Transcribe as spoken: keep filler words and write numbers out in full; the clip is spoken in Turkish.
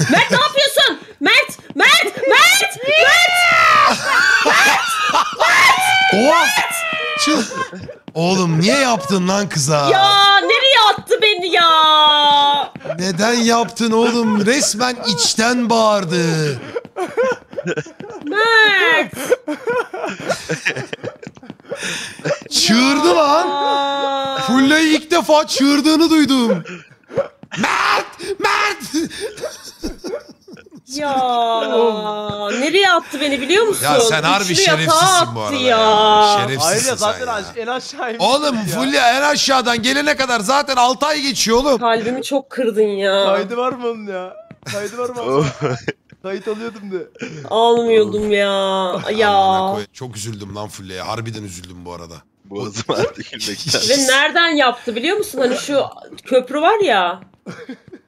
Mert ne yapıyorsun? Mert! Mert! Mert! Mert! Oha! Çıl. Oğlum niye yaptın lan kıza? Ya nereye attı beni ya? Neden yaptın oğlum? Resmen içten bağırdı. Mert! Çığırdı lan. Aa. Fulya'yı ilk defa çığırdığını duydum. Mert! Mert! Ya nereye attı beni biliyor musun? Ya sen harbi Üçlü yatağa şerefsizsin bu attı arada ya. ya. Şerefsizsin Ayrıca sen zaten ya. aş en aşağıymış. Oğlum ya. Fulya en aşağıdan gelene kadar zaten altı ay geçiyor oğlum. Kalbimi çok kırdın ya. Kaydı var mı onun ya? Kaydı var mı? Kayıt alıyordum de. Almıyordum ya. Amına Ya. koy- Çok üzüldüm lan Fulya'ya. Harbiden üzüldüm bu arada. Boğazım ağrıdı gülmekten. Ve nereden yaptı biliyor musun? Hani şu köprü var ya.